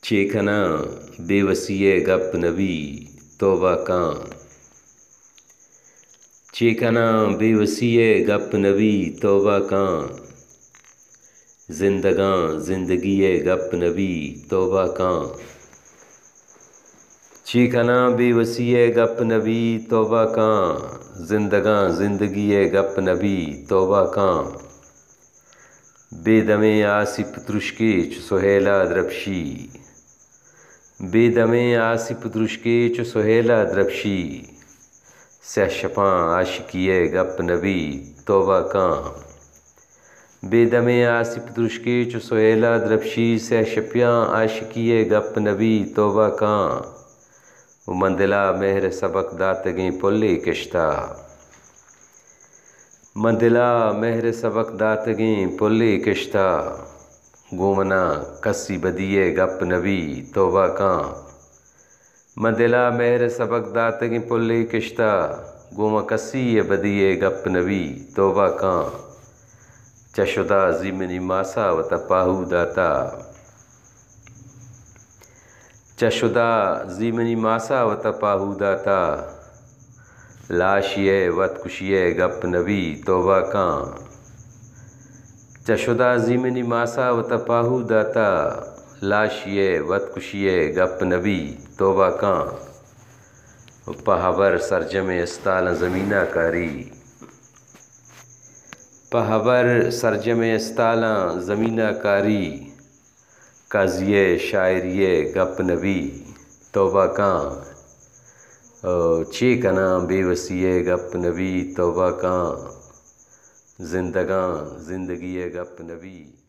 चेखना बेवसीए गप नबी तौबा कां। चेखना बेवसीए गप नबी तौबा कां। जिंदगां जिंदगीए गप नबी तौबा कां। चेखना बेवसीए गप नबी तौबा कां। जिंदगां जिंदगीए गप नबी तौबा कां। बेदमे आसिफ तुरुष्के च सुहेला द्रपशी। बेदमे आसिफ तुरुष्के च सुहेला द्रपशी। सहशपां आशिकिए गप नबी तौबा कां। बेदमे आसिफ तुरुष्के च सुहेला द्रपशी। सहशप्यां आशिकिए गप नबी तौबा कां। मंदिला मेहर सबक दातगें पुल्ले किश्ता। मंदिला मेहर सबक दातगें पुल्ले किश्ता। गोमना कस्सी बदिए गप नबी तौबा कां। मंदिला मेहर सबक दातगें पुल्ले किश्ता। गोमा कस्सी बदिए गप नबी तौबा कां। चशुदा जिमनी मासा व तपाहू दाता। चशुदा जिमनी मासा व तपाहू दाता। लाशिए वतकुशिए गप नबी तौबा कां। चशुदा जिमनी मासा व तपाहू दाता। लाशिए वतकुशिए गप नबी तौबा कां। पहावर सरजमे अस्ताल ज़मीना कारी। पहावर सरजमे अस्ताल ज़मीना कारी। काज़िए शायरिए गप नबी तौबा कां। चेखना बेवसीए गप नबी तौबा कां। जिंदगां जिंदगीए गप नबी